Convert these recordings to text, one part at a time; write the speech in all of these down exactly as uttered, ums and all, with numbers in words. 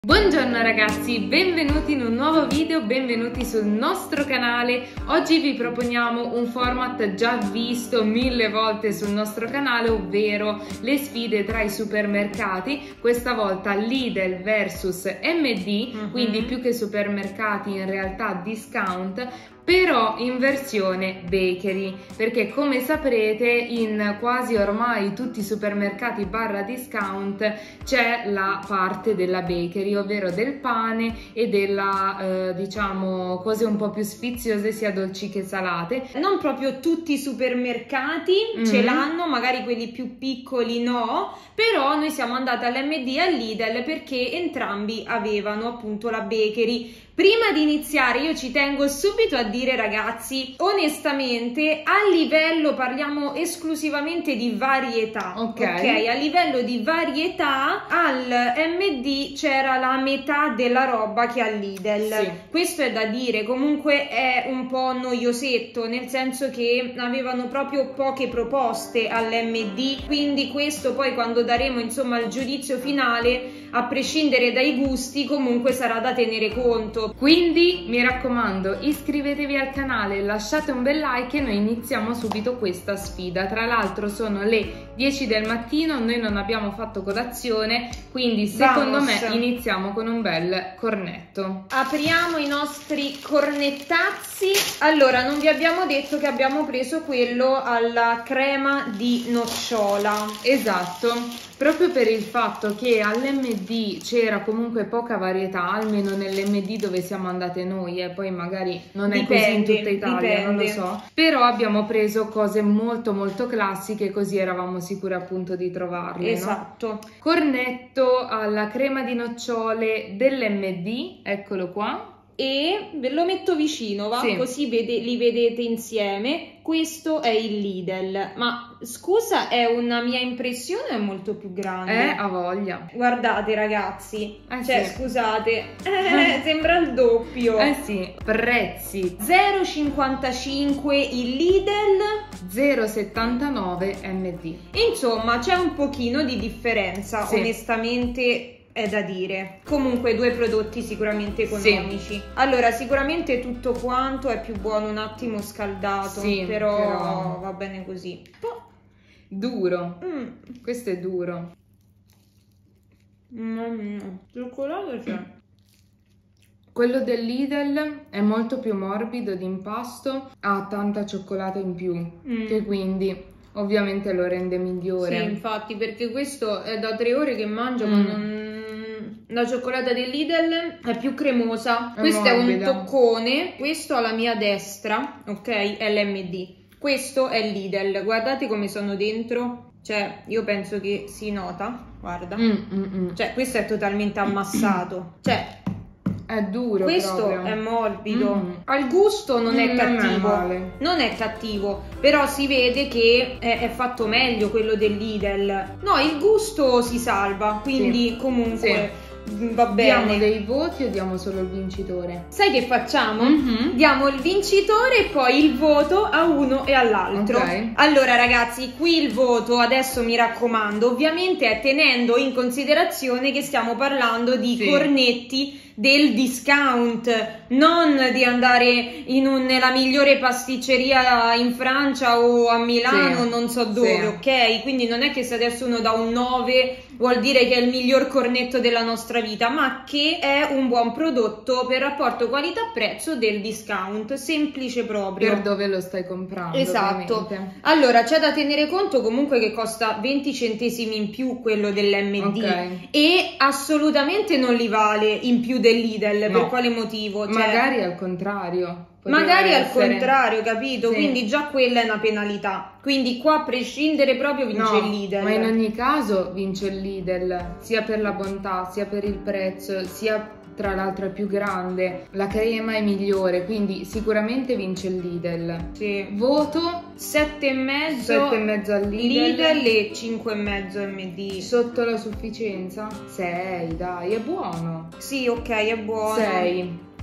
Buongiorno ragazzi, benvenuti in un nuovo video, benvenuti sul nostro canale. Oggi vi proponiamo un format già visto mille volte sul nostro canale, ovvero le sfide tra i supermercati, questa volta Lidl versus M D, mm-hmm. Quindi più che supermercati in realtà discount, però in versione bakery, perché come saprete in quasi ormai tutti i supermercati barra discount c'è la parte della bakery, ovvero del pane e della eh, diciamo cose un po' più sfiziose sia dolci che salate. Non proprio tutti i supermercati mm-hmm. ce l'hanno, magari quelli più piccoli no, però noi siamo andati all'M D e al Lidl perché entrambi avevano appunto la bakery. Prima di iniziare io ci tengo subito a dire ragazzi, onestamente a livello, parliamo esclusivamente di varietà, ok? Ok, a livello di varietà al M D c'era la metà della roba che al Lidl, sì. Questo è da dire, comunque è un po' noiosetto, nel senso che avevano proprio poche proposte all'M D, quindi questo poi quando daremo insomma il giudizio finale, a prescindere dai gusti, comunque sarà da tenere conto. Quindi mi raccomando, iscrivetevi al canale, lasciate un bel like e noi iniziamo subito questa sfida. Tra l'altro sono le dieci del mattino, noi non abbiamo fatto colazione, quindi secondo Vamos. me iniziamo con un bel cornetto. Apriamo i nostri cornettazzi. Allora, non vi abbiamo detto che abbiamo preso quello alla crema di nocciola. Esatto, proprio per il fatto che all'M D c'era comunque poca varietà, almeno nell'M D dove siamo andate noi, e eh, poi magari non è dipende, così in tutta Italia, dipende. non lo so, però abbiamo preso cose molto molto classiche, così eravamo sicuri appunto di trovarle. Esatto. No? Cornetto alla crema di nocciole dell'M D, eccolo qua. E ve lo metto vicino, va? Sì. Così vede, li vedete insieme. Questo è il Lidl, ma scusa, è una mia impressione o è molto più grande? Eh, ha voglia. Guardate ragazzi, eh, cioè sì. scusate, eh, sembra il doppio. Eh sì, prezzi zero virgola cinquantacinque il Lidl, zero virgola settantanove M D. Insomma, c'è un pochino di differenza, sì. Onestamente è da dire. Comunque due prodotti sicuramente economici, sì. Allora sicuramente tutto quanto è più buono un attimo scaldato, sì, però, però va bene così. Oh, duro, mm. Questo è duro. Mm, cioccolato c'è. Quello del Lidl è molto più morbido d'impasto, ha tanta cioccolata in più, mm. che quindi ovviamente lo rende migliore. Sì, infatti, perché questo è da tre ore che mangio, mm. ma non... La cioccolata del Lidl è più cremosa, è questo morbida. È un toccone, questo alla mia destra, ok, è l'M D, questo è il Lidl, guardate come sono dentro, cioè io penso che si nota, guarda, mm, mm, mm. Cioè questo è totalmente ammassato, cioè è duro, questo proprio. È morbido, mm. Al gusto non è mm, cattivo, non è, non è cattivo, però si vede che è, è fatto meglio quello del Lidl. No, il gusto si salva, quindi sì. Comunque sì. Va bene. Diamo dei voti o diamo solo il vincitore? Sai che facciamo? Mm-hmm. Diamo il vincitore e poi il voto a uno e all'altro. Okay. Allora ragazzi, qui il voto, adesso mi raccomando, ovviamente è tenendo in considerazione che stiamo parlando di sì. cornetti del discount, non di andare in un, nella migliore pasticceria in Francia o a Milano, sì. non so dove, sì. ok? Quindi non è che se adesso uno dà un nove vuol dire che è il miglior cornetto della nostra vita, ma che è un buon prodotto per rapporto qualità-prezzo del discount, semplice proprio. Per dove lo stai comprando. Esatto. Ovviamente. Allora, c'è da tenere conto comunque che costa venti centesimi in più quello dell'M D, okay. E assolutamente non li vale in più del Lidl, no. Per quale motivo? Cioè, magari al contrario. Magari essere... al contrario, capito? Sì. Quindi già quella è una penalità. Quindi qua a prescindere proprio vince no, il Lidl. Ma in ogni caso vince il Lidl, sia per la bontà, sia per il prezzo, sia tra l'altro è più grande, la crema è migliore, quindi sicuramente vince il Lidl. Sì. Voto sette e mezzo sette e mezzo al Lidl, Lidl e cinque e mezzo M D. Sotto la sufficienza? sei, dai, è buono. Sì, ok, è buono. sei.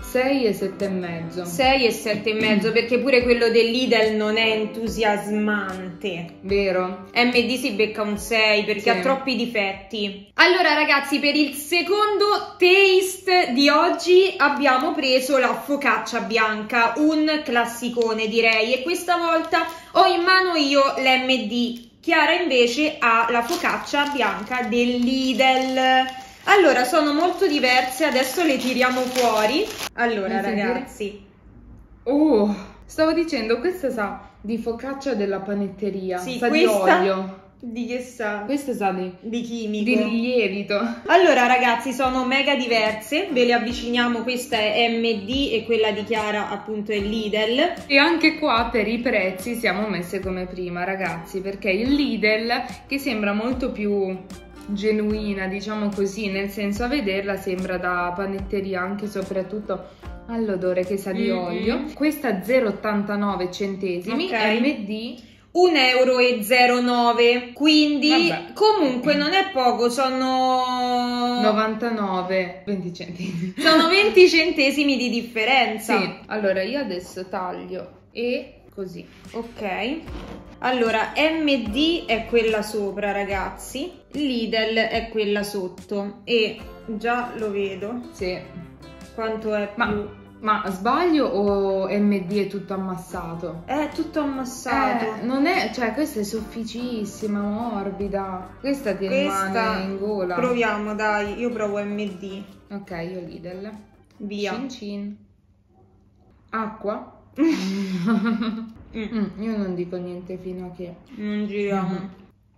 sei e sette e mezzo. sei e sette e mezzo, perché pure quello del Lidl non è entusiasmante. Vero? M D si becca un sei perché Sì. ha troppi difetti. Allora ragazzi, per il secondo taste di oggi abbiamo preso la focaccia bianca, un classicone direi, e questa volta ho in mano io l'M D. Chiara invece ha la focaccia bianca del Lidl. Allora, sono molto diverse, adesso le tiriamo fuori. Allora, Vuoi ragazzi. Oh, stavo dicendo, questa sa di focaccia della panetteria, Sì, sa questa di olio. di che sa? Questa sa di, Di chimico. di lievito. Allora, ragazzi, sono mega diverse. Ve le avviciniamo, questa è M D e quella di Chiara appunto è Lidl. E anche qua per i prezzi siamo messe come prima, ragazzi, perché il Lidl, che sembra molto più genuina, diciamo così, nel senso a vederla sembra da panetteria, anche e soprattutto all'odore che sa di Mm-hmm. olio. Questa zero virgola ottantanove centesimi, Ok. M D un euro e zero nove, quindi Vabbè. comunque non è poco, sono novantanove, venti centesimi. sono venti centesimi di differenza. Sì, allora io adesso taglio e così. Ok, allora M D è quella sopra, ragazzi, Lidl è quella sotto e già lo vedo Sì. quanto è Ma, più. ma sbaglio o M D è tutto ammassato? È tutto ammassato. Eh, non è, cioè questa è sofficissima, morbida. Questa ti rimane Questa in gola. proviamo, dai, io provo M D. Ok, io Lidl. Via. Cin cin. Acqua. Mm, Mm, io non dico niente fino a che. non giriamo. Mhm.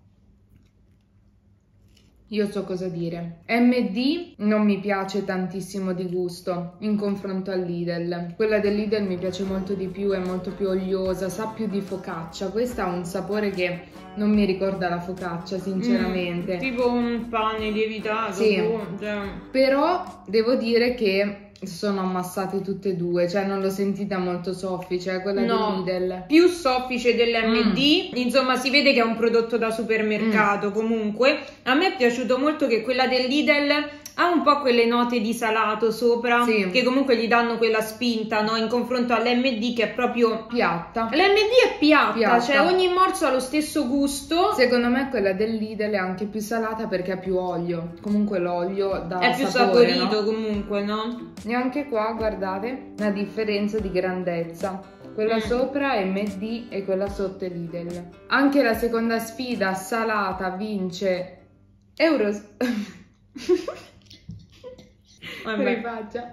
Io so cosa dire. M D non mi piace tantissimo di gusto in confronto al Lidl. Quella del Lidl mi piace molto di più, è molto più oliosa, sa più di focaccia. Questa ha un sapore che non mi ricorda la focaccia, sinceramente. Mm, tipo un pane lievitato. Sì. boh, cioè. Però devo dire che sono ammassate tutte e due, cioè non l'ho sentita molto soffice, quella No. del Lidl. Più soffice dell'M D, insomma si vede che è un prodotto da supermercato. Comunque a me è piaciuto molto che quella del Lidl ha un po' quelle note di salato sopra, Sì. che comunque gli danno quella spinta, no? In confronto all'M D che è proprio Piatta. l'M D è piatta, Piatta. cioè ogni morso ha lo stesso gusto. Secondo me quella del Lidl è anche più salata perché ha più olio. Comunque l'olio dà È più sapore, saporito no? comunque, no? E anche qua, guardate, la differenza di grandezza. Quella Mm. sopra è M D e quella sotto è Lidl. Anche la seconda sfida salata vince Euro... Vabbè. Rifaccia.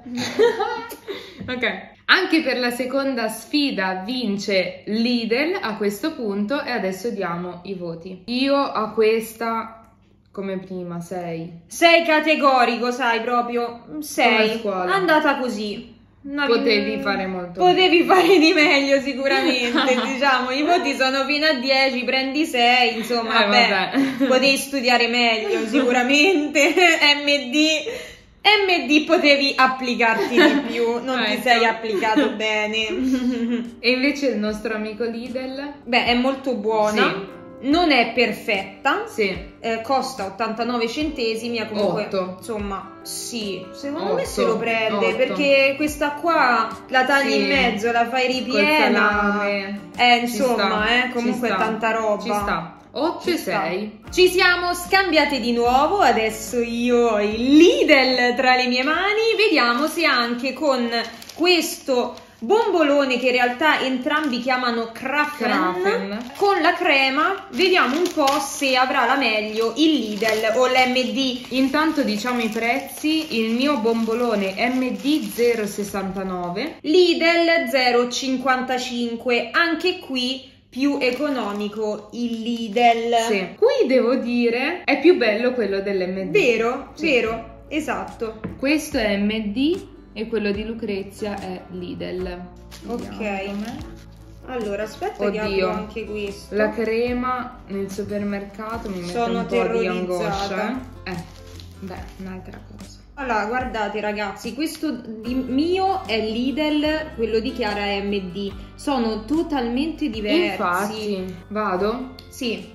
Ok. Anche per la seconda sfida vince Lidl a questo punto e adesso diamo i voti. Io a questa come prima sei. Sei categorico, sai, proprio sei. Come scuola. Andata così. Una- Potevi fare molto Potevi fare di meglio sicuramente, diciamo. I voti sono fino a dieci, prendi sei, insomma, Eh, vabbè. vabbè. Potevi studiare meglio sicuramente. M D M D potevi applicarti di più, non ti Ecco. sei applicato bene. E invece il nostro amico Lidl? Beh, è molto buona. Non è perfetta, Sì. eh, costa ottantanove centesimi, ma comunque Otto. insomma sì, secondo me Otto. se lo prende, Otto. perché questa qua la tagli Sì. in mezzo, la fai Col ripiena, salame. eh Ci insomma sta, eh, comunque ci sta, tanta roba. Ci sta. otto e Ci sta. sei. Ci siamo scambiate di nuovo, adesso io ho il Lidl tra le mie mani, vediamo se anche con questo bombolone che in realtà entrambi chiamano Krafen, Krafen. con la crema, vediamo un po' se avrà la meglio il Lidl o l'M D. Intanto diciamo i prezzi. Il mio bombolone M D zero virgola sessantanove. Lidl zero virgola cinquantacinque, anche qui più economico il Lidl. Sì. Qui devo dire è più bello quello dell'M D. Vero, Sì. vero, esatto. Questo è M D e quello di Lucrezia è Lidl. Ok. Vediamo com'è. Allora, aspetta che Oddio. apro anche questo. La crema nel supermercato mi mette Sono un po' di terrorizzata. angoscia. Eh, Eh, beh, un'altra cosa. Allora, guardate ragazzi, questo di mio è Lidl, quello di Chiara è M D. Sono totalmente diversi. Infatti, vado? Sì.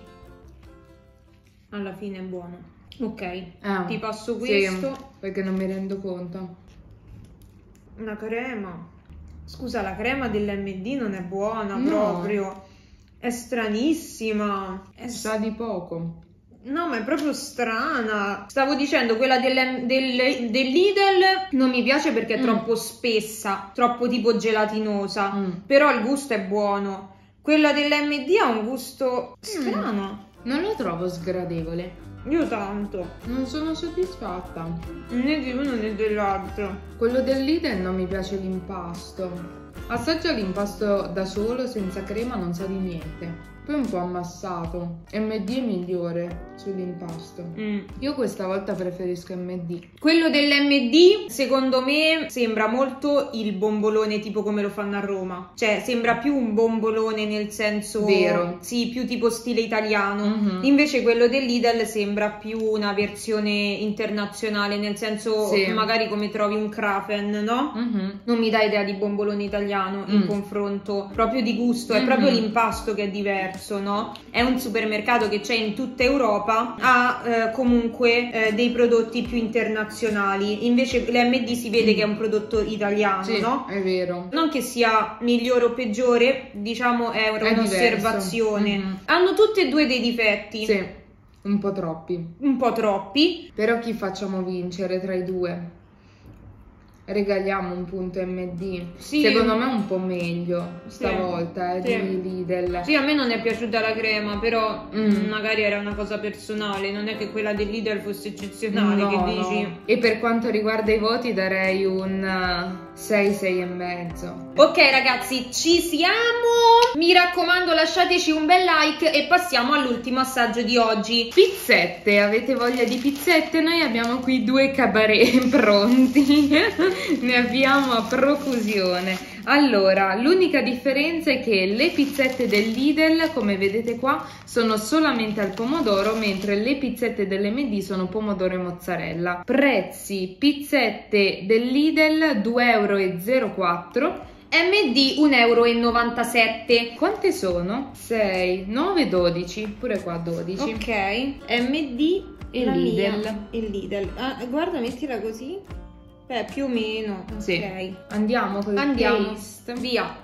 Alla fine è buono. Ok, Ah, ti passo sì, questo. perché non mi rendo conto. una crema. Scusa, la crema dell'M D non è buona No. proprio. È stranissima. È Sa di poco. No, ma è proprio strana. Stavo dicendo, quella del, del, del Lidl non mi piace perché è Mm. troppo spessa, troppo tipo gelatinosa. Mm. Però il gusto è buono. Quella dell'M D ha un gusto strano. Non lo trovo sgradevole. Io tanto. Non sono soddisfatta. Né di uno né dell'altro. Quello del Lidl non mi piace l'impasto. Assaggia l'impasto da solo, senza crema, non sa di niente. Poi un po' ammassato. M D è migliore sull'impasto. Mm. Io questa volta preferisco M D. Quello dell'M D, secondo me, sembra molto il bombolone tipo come lo fanno a Roma. Cioè, sembra più un bombolone nel senso... Vero. Sì, più tipo stile italiano. Mhm. Invece quello del Lidl sembra più una versione internazionale, nel senso Sì. magari come trovi un Krafen, no? Mhm. Non mi dà idea di bombolone italiano in Mm. confronto proprio di gusto, è Mhm. proprio l'impasto che è diverso, no? È un supermercato che c'è in tutta Europa, ha eh, comunque eh, dei prodotti più internazionali, invece l'M D si vede che è un prodotto italiano, Sì, no? è vero. Non che sia migliore o peggiore, diciamo è una- È un'osservazione. diverso. Mhm. Hanno tutte e due dei difetti, Sì, un po' troppi. un po' troppi. Però chi facciamo vincere tra i due? Regaliamo un punto M D. Sì. Secondo me un po' meglio stavolta, eh, Sì. di Lidl. Sì, a me non è piaciuta la crema, però Mm. mm, magari era una cosa personale, non è che quella del Lidl fosse eccezionale, No, che no. dici? E per quanto riguarda i voti darei un sei, sei e mezzo. Ok ragazzi, ci siamo! Mi raccomando, lasciateci un bel like e passiamo all'ultimo assaggio di oggi. Pizzette, avete voglia di pizzette? Noi abbiamo qui due cabaret pronti, ne abbiamo a profusione. Allora, l'unica differenza è che le pizzette del Lidl, come vedete qua, sono solamente al pomodoro, mentre le pizzette dell'M D sono pomodoro e mozzarella. Prezzi, pizzette del Lidl due euro e zero quattro. M D un euro e novantasette. Quante sono? sei, nove, dodici, pure qua dodici. Ok, M D E la Lidl. mia, e Lidl. Ah, guarda, mettila così. Beh, più o meno. Sì. Ok. Andiamo col Andiamo. taste. Via.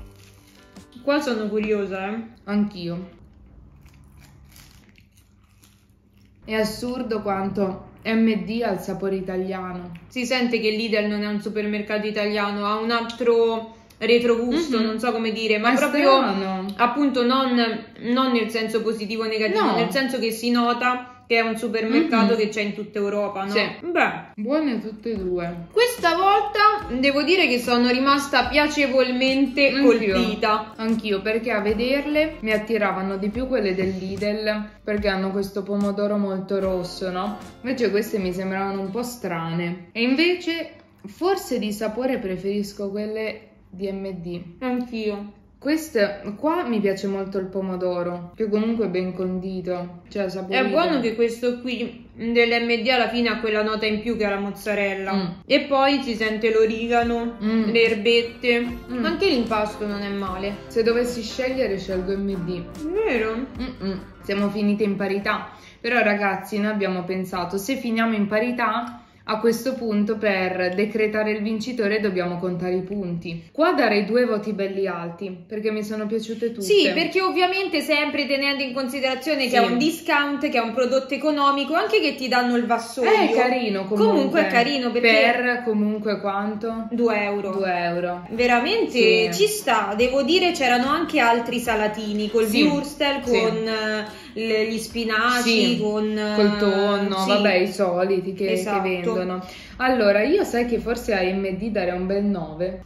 Qua sono curiosa, eh. Anch'io. È assurdo quanto M D ha il sapore italiano. Si sente che Lidl non è un supermercato italiano, ha un altro retrogusto, Mhm. non so come dire, ma È proprio strano. appunto non, non nel senso positivo o negativo, No. nel senso che si nota che è un supermercato Mhm. che c'è in tutta Europa, no? Sì. Beh, Buone tutte e due. questa volta devo dire che sono rimasta piacevolmente Anch'io. colpita. Anch'io, perché a vederle mi attiravano di più quelle del Lidl, perché hanno questo pomodoro molto rosso, no? Invece queste mi sembravano un po' strane. E invece, forse di sapore preferisco quelle di M D. Anch'io. Queste qua mi piace molto il pomodoro, che comunque è ben condito, cioè saporito. È buono che questo qui dell'M D alla fine ha quella nota in più che ha la mozzarella. Mm. E poi si sente l'origano, Mm. le erbette. Mm. Anche l'impasto non è male. Se dovessi scegliere scelgo M D. Vero? Mm-mm. Siamo finite in parità, però ragazzi noi abbiamo pensato, se finiamo in parità, a questo punto per decretare il vincitore dobbiamo contare i punti. Qua darei due voti belli alti, perché mi sono piaciute tutte. Sì, perché ovviamente sempre tenendo in considerazione Sì. che è un discount, che è un prodotto economico, anche che ti danno il vassoio. È carino comunque. Comunque è carino perché... Per comunque quanto? due euro. due euro. Veramente Sì. ci sta, devo dire c'erano anche altri salatini col Sì. würstel, Sì. con eh, le- gli spinaci, Sì, con eh, col tonno, sì. vabbè, i soliti che, Esatto. che vendono. Allora, io sai che forse a M D darei un bel nove.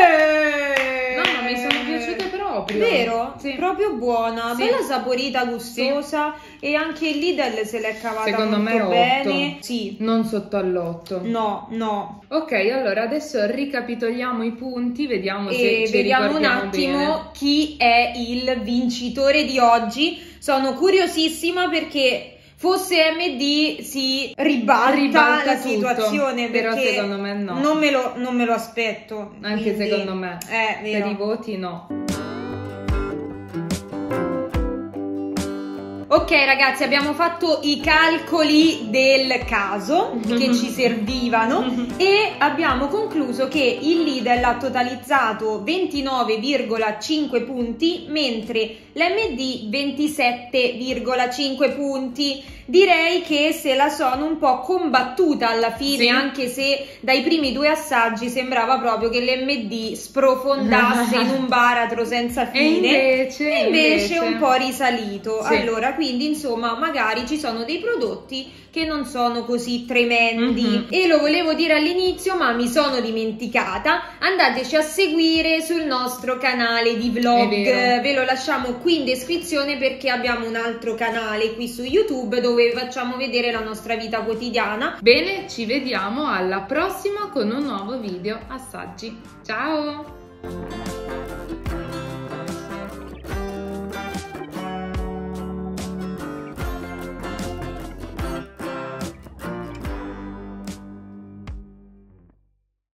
Eh, No, ma mi sono piaciute proprio. Vero? Sì. Proprio buona, Sì. bella saporita, gustosa e anche il Lidl se l'è cavata Secondo molto me otto. bene. Sì. Non sotto all'otto. No, no. Ok, allora adesso ricapitoliamo i punti, vediamo se E ci vediamo un ricordiamo attimo bene. chi è il vincitore di oggi. Sono curiosissima perché fosse M D si ribalta, Ribalta la tutto, situazione, però perché secondo me no. non me lo, non me lo aspetto. Anche quindi- secondo me. Eh, vero. Per i voti no. Ok Ok ragazzi, abbiamo fatto i calcoli del caso che ci servivano e abbiamo concluso che il Lidl ha totalizzato ventinove virgola cinque punti, mentre l'M D ventisette virgola cinque punti. Direi che se la sono un po' combattuta alla fine, sì. Anche se dai primi due assaggi sembrava proprio che l'M D sprofondasse in un baratro senza fine, e invece, e invece, invece un po' risalito. Sì. Allora, quindi insomma magari ci sono dei prodotti che non sono così tremendi. Mm-hmm. E lo volevo dire all'inizio ma mi sono dimenticata, andateci a seguire sul nostro canale di vlog, ve lo lasciamo qui in descrizione perché abbiamo un altro canale qui su YouTube dove facciamo vedere la nostra vita quotidiana. Bene, ci vediamo alla prossima con un nuovo video assaggi. Ciao!